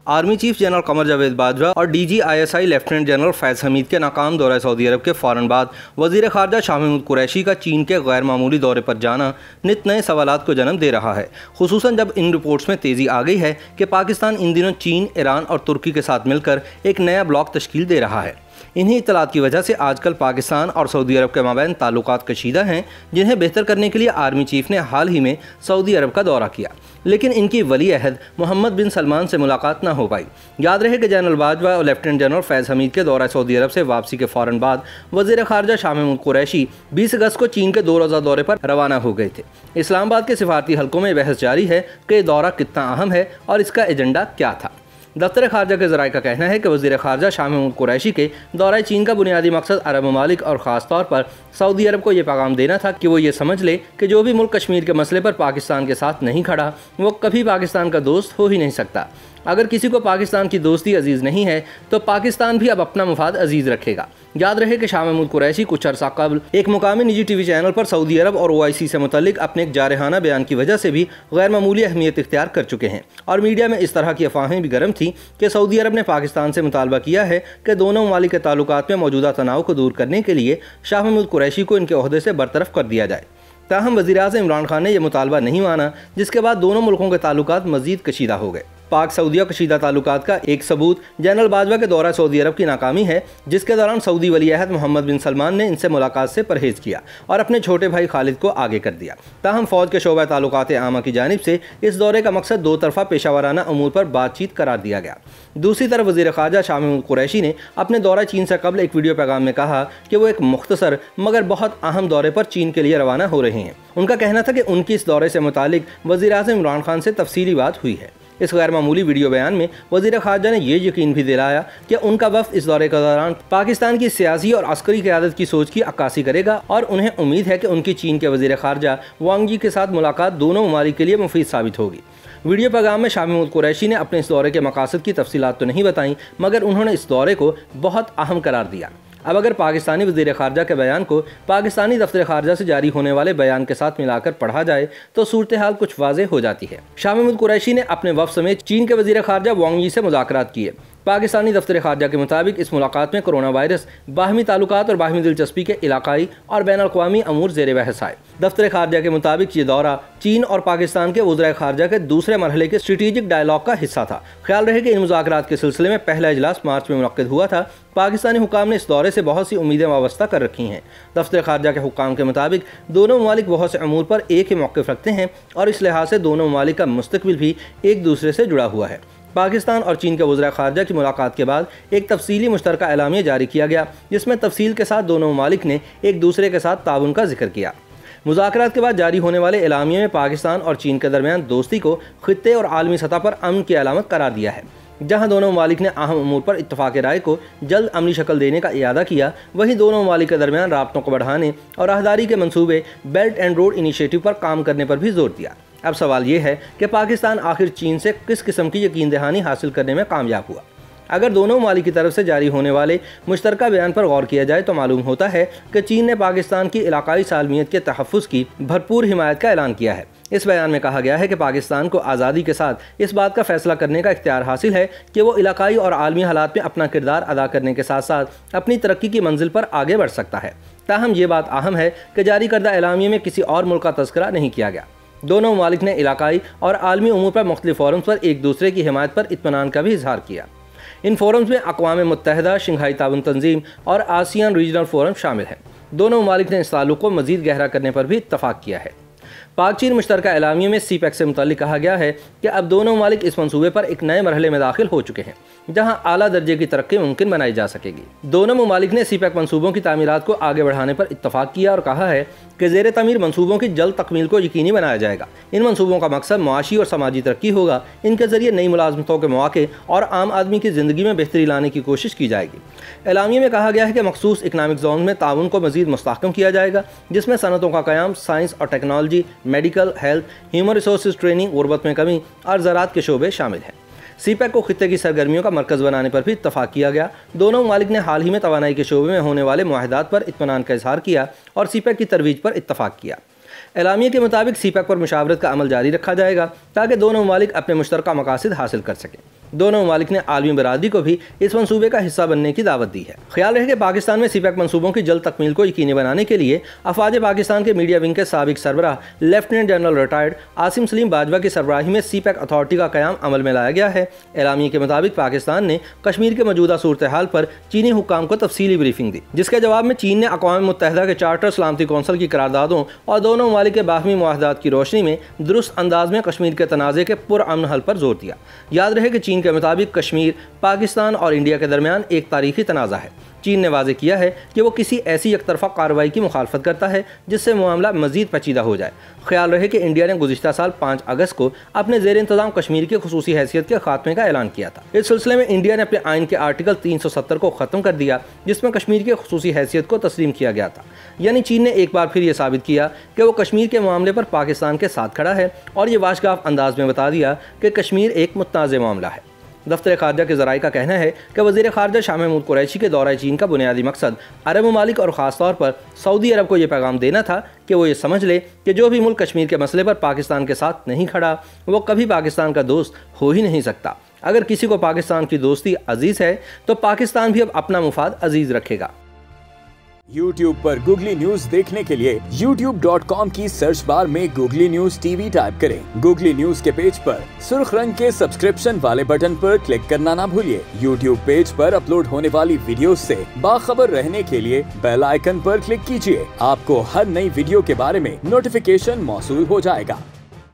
Army chief general Qamar Javed Bajwa और DGISI lieutenant general Faiz Hameed के नाकाम दौरे सऊदी अरब के फ़ौरन बाद वज़ीर ख़ारजा शाह महमूद कुरैशी का चीन के गैर मामूली दौरे पर जाना नित नए सवालात को जन्म दे रहा है, खुसूसन जब इन रिपोर्ट्स में तेज़ी आ गई है कि पाकिस्तान इन दिनों चीन, ईरान और तुर्की के साथ मिलकर एक नया ब्लॉक तश्कील दे रहा है। इन्हीं इत्तलात की वजह से आजकल पाकिस्तान और सऊदी अरब के माबैन ताल्लुकात कशीदा हैं, जिन्हें बेहतर करने के लिए आर्मी चीफ ने हाल ही में सऊदी अरब का दौरा किया, लेकिन इनकी वली अहद मोहम्मद बिन सलमान से मुलाकात न हो पाई। याद रहे कि जनरल बाजवा और लेफ्टिनेंट जनरल फैज़ हमीद के दौरा सऊदी अरब से वापसी के फ़ौरन बाद वज़ीर ख़ारजा शाह महमूद कुरैशी 20 अगस्त को चीन के 2 रोज़ा दौरे पर रवाना हो गए थे। इस्लामाबाद के सिफारती हलकों में बहस जारी है कि दौरा कितना अहम है और इसका एजेंडा क्या था। दफ्तर खारजा के ज़राए का कहना है कि वज़ीर ख़ारजा शाह महमूद कुरैशी के दौरा चीन का बुनियादी मकसद अरब ममालिक और ख़ास तौर पर सऊदी अरब को ये पैगाम देना था कि वो ये समझ ले कि जो भी मुल्क कश्मीर के मसले पर पाकिस्तान के साथ नहीं खड़ा वो कभी पाकिस्तान का दोस्त हो ही नहीं सकता। अगर किसी को पाकिस्तान की दोस्ती अजीज़ नहीं है तो पाकिस्तान भी अब अपना मुफाद अजीज़ रखेगा। याद रहे कि शाह महमूद कुरैशी कुछ अर्सा कबल एक मुकामी निजी TV चैनल पर सऊदी अरब और OIC से मुतल्लिक अपने एक जारहाना बयान की वजह से भी गैर मामूली अहमियत इख्तियार कर चुके हैं और मीडिया में इस तरह की अफवाहें भी गर्म थी कि सऊदी अरब ने पाकिस्तान से मुतालबा किया है कि दोनों ममालिक के ताल्लुकात में मौजूदा तनाव को दूर करने के लिए शाह महमूद कुरैशी को इनके ओहदे से बरतरफ कर दिया जाए। ताहम वज़ीर-ए-आज़म इमरान खान ने यह मुतालबा नहीं माना, जिसके बाद दोनों मुल्कों के ताल्लुकात मज़ीद कशीदा हो गए। पाक सऊदिया कशीदा ताल्लुकात का एक सबूत जनरल बाजवा के दौरा सऊदी अरब की नाकामी है, जिसके दौरान सऊदी वली अहद मोहम्मद बिन सलमान ने इनसे मुलाकात से परहेज़ किया और अपने छोटे भाई खालिद को आगे कर दिया। ताहम फ़ौज के शोबा ताल्लुकात आमा की जानिब से इस दौरे का मकसद दो तरफ़ा पेशावराना अमूर पर बातचीत करार दिया गया। दूसरी तरफ वज़ीर ख़ारजा शाह महमूद कुरैशी ने अपने दौरा चीन से कबल एक वीडियो पैगाम में कहा कि वो एक मुख्तसर मगर बहुत अहम दौरे पर चीन के लिए रवाना हो रहे हैं। उनका कहना था कि उनकी इस दौरे से मुतालिक वज़ीर-ए-आज़म इमरान खान से तफसीली बात हुई है। इस गैर मामूली वीडियो बयान में वज़ीर ख़ारजा ने यह यकीन भी दिलाया कि उनका वफ़द इस दौरे के दौरान पाकिस्तान की सियासी और अस्करी क़यादत की सोच की अक्कासी करेगा और उन्हें उम्मीद है कि उनकी चीन के वज़ीर ख़ारजा वांग यी के साथ मुलाकात दोनों ममालिक के लिए मुफीद साबित होगी। वीडियो पैगाम में शाह महमूद कुरैशी ने अपने इस दौरे के मकासद की तफसीलात तो नहीं बताई, मगर उन्होंने इस दौरे को बहुत अहम करार दिया। अब अगर पाकिस्तानी वज़ीर ख़ारजा के बयान को पाकिस्तानी दफ्तर ख़ारजा से जारी होने वाले बयान के साथ मिलाकर पढ़ा जाए तो सूरत हाल कुछ वाज़ेह हो जाती है। शाह महमूद कुरैशी ने अपने वफ़द समेत चीन के वज़ीर ख़ारजा वांग यी से मुज़ाकरात किए। पाकिस्तानी दफ्तर ख़ारजा के मुताबिक इस मुलाकात में कोरोना वायरस, बाहमी ताल्लुकात और बाहमी दिलचस्पी के इलाकाई और बैन अल-अक़वामी अमूर ज़ेर बहस आए। दफ्तर ख़ारजा के मुताबिक ये दौरा चीन और पाकिस्तान के वज़ीर ख़ारजा के दूसरे मरहले के स्ट्रेटेजिक डायलॉग का हिस्सा था। ख्याल रहे कि इन मुज़ाकरात के सिलसिले में पहला इजलास मार्च में मुनक़्क़िद हुआ था। पाकिस्तानी हुकाम ने इस दौरे से बहुत सी उम्मीदें वाबस्ता कर रखी हैं। दफ्तर ख़ारजा के हुकाम के मुताबिक दोनों ममालिक बहुत से अमूर पर एक ही मौक़िफ़ रखते हैं और इस लिहाज से दोनों ममालिक का मुस्तक़बिल भी एक दूसरे से जुड़ा हुआ है। पाकिस्तान और चीन के वज़ीर ख़ारजा की मुलाकात के बाद एक तफसीली मुश्तरका एलामिया जारी किया गया, जिसमें तफसील के साथ दोनों ममालिक ने एक दूसरे के साथ ताउन का जिक्र किया। मुज़ाकरात के बाद जारी होने वाले एलामिया में पाकिस्तान और चीन के दरमियान दोस्ती को ख़ित्ते और आलमी सतह पर अमन की अलामत करार दिया है। जहाँ दोनों ममालिक ने अहम अमूर पर इत्तफ़ाक़ राय को जल्द अमली शक्ल देने का इरादा किया, वहीं दोनों ममालिक के दरमियान राब्तों को बढ़ाने और राहदारी के मंसूबे बेल्ट एंड रोड इनिशिएटिव पर काम करने पर भी जोर दिया। अब सवाल ये है कि पाकिस्तान आखिर चीन से किस किस्म की यकीन दहानी हासिल करने में कामयाब हुआ। अगर दोनों ममालिक की तरफ से जारी होने वाले मुश्तरका बयान पर गौर किया जाए तो मालूम होता है कि चीन ने पाकिस्तान की इलाकाई सालमियत के तहफ़्फ़ुज़ की भरपूर हिमायत का ऐलान किया है। इस बयान में कहा गया है कि पाकिस्तान को आज़ादी के साथ इस बात का फ़ैसला करने का इख्तियार हासिल है कि वो इलाकाई और आलमी हालात में अपना किरदार अदा करने के साथ साथ अपनी तरक्की की मंजिल पर आगे बढ़ सकता है। ताहम ये बात अहम है कि जारी करदा एलामिया में किसी और मुल्क का तज़किरा नहीं किया गया। दोनों ममालिक ने इलाकाई और आलमी उमूर पर मुख्तलिफ फ़ोरम्स पर एक दूसरे की हिमायत पर इत्मीनान का भी इजहार किया। इन फ़ोरम्स में अक़वाम मुत्तहिदा, शंघाई ताउन तंजीम और आसियान रीजनल फ़ोरम शामिल हैं। दोनों ममालिक ने इस ताल्लुक़ को मज़ीद गहरा करने पर भी इत्तफ़ाक़ किया है। पाक चीन मुश्तरका एलामिया में CPEC से मुतल्लिक़ कहा गया है कि अब दोनों ममालिक इस मंसूबे पर एक नए मरहले में दाखिल हो चुके हैं, जहाँ आला दर्जे की तरक्की मुमकिन बनाई जा सकेगी। दोनों ममालिक ने CPEC मंसूबों की तामीरात को आगे बढ़ाने पर इत्तफ़ाक़ किया और कहा है कि ज़ेर तमीर मंसूबों की जल्द तकमील को यकीनी बनाया जाएगा। इन मंसूबों का मकसद मुआशी और समाजी तरक्की होगा। इनके ज़रिए नई मुलाजमतों के मौके और आम आदमी की ज़िंदगी में बेहतरी लाने की कोशिश की जाएगी। एलामिया में कहा गया है कि मखसूस इकनॉमिक जोन में ताउन को मज़ीद मुस्तहकम किया जाएगा, जिसमें सनतों का क़याम, साइंस और technology, medical, health, human resource training, गुर्बत में कमी और ज़राअत के शोबे शामिल हैं। CPEC को खित्ते की सरगर्मियों का मरकज़ बनाने पर भी इत्तफ़ाक़ किया गया। दोनों ममालिक ने हाल ही में तवानाई के शोबे में होने वाले मुआहदात पर इत्मीनान का इज़हार किया और CPEC की तरवीज पर इत्तफ़ाक़ किया। एलामिया के मुताबिक CPEC पर मुशावरत का अमल जारी रखा जाएगा ताकि दोनों ममालिक अपने मुश्तरका मकासद हासिल कर सकें। दोनों ममालिक ने आलमी बरादरी को भी इस मंसूबे का हिस्सा बनने की दावत दी है। ख्याल रहे कि पाकिस्तान में सीपैक मंसूबों की जल्द तकमील को यकीनी बनाने के लिए अफवाज पाकिस्तान के मीडिया विंग के साबिक सरबराह lieutenant general retired Asim Saleem Bajwa की सरबराही में सीपैक अथॉरिटी का क़याम अमल में लाया गया है। एलामिया के मुताबिक पाकिस्तान ने कश्मीर के मौजूदा सूरत हाल पर चीनी हुक्काम को तफसीली ब्रीफिंग दी, जिसके जवाब में चीन ने अक़वाम मुत्तहिदा के चार्टर सलामती कौंसिल की करारदादों और दोनों ममालिक के बाहमी मुआहदात की रोशनी में दुरुस्त अंदाज में कश्मीर के तनाज़े के पुरअमन हल पर जोर दिया। याद रहे कि चीन के मुताबिक कश्मीर पाकिस्तान और इंडिया के दरमियान एक तारीखी तनाज़ा है। चीन ने वाज़ेह किया है कि वो किसी ऐसी एकतरफ़ा कार्रवाई की मुखालफत करता है जिससे मामला मज़ीद पेचीदा हो जाए। ख्याल रहे कि इंडिया ने गुज़िश्ता साल 5 अगस्त को अपने ज़ेर इंतज़ाम कश्मीर की खुसूसी हैसियत के खात्मे का ऐलान किया था। इस सिलसिले में इंडिया ने अपने आइन के आर्टिकल 370 को ख़त्म कर दिया, जिसमें कश्मीर की खुसूसी हैसियत को तस्लीम किया गया था। यानी चीन ने एक बार फिर ये साबित किया कि वो कश्मीर के मामले पर पाकिस्तान के साथ खड़ा है और ये वाशगाफ अंदाज में बता दिया कि कश्मीर एक मुतनाज़ मामला है। दफ्तर खारजा के ज़राए का कहना है कि वज़ीर खारजा शाह महमूद कुरैशी के दौरा चीन का बुनियादी मकसद अरब ममालिक और ख़ास तौर पर सऊदी अरब को यह पैगाम देना था कि वो ये समझ ले कि जो भी मुल्क कश्मीर के मसले पर पाकिस्तान के साथ नहीं खड़ा वो कभी पाकिस्तान का दोस्त हो ही नहीं सकता। अगर किसी को पाकिस्तान की दोस्ती अजीज़ है तो पाकिस्तान भी अब अपना मुफाद अजीज़ रखेगा। YouTube पर गूगली न्यूज देखने के लिए youtube.com की सर्च बार में गूगली न्यूज टीवी टाइप करें। गूगली न्यूज के पेज पर सुर्ख रंग के सब्सक्रिप्शन वाले बटन पर क्लिक करना ना भूलिए। YouTube पेज पर अपलोड होने वाली वीडियोस से बाखबर रहने के लिए बेल आइकन पर क्लिक कीजिए। आपको हर नई वीडियो के बारे में नोटिफिकेशन मौसूल हो जाएगा।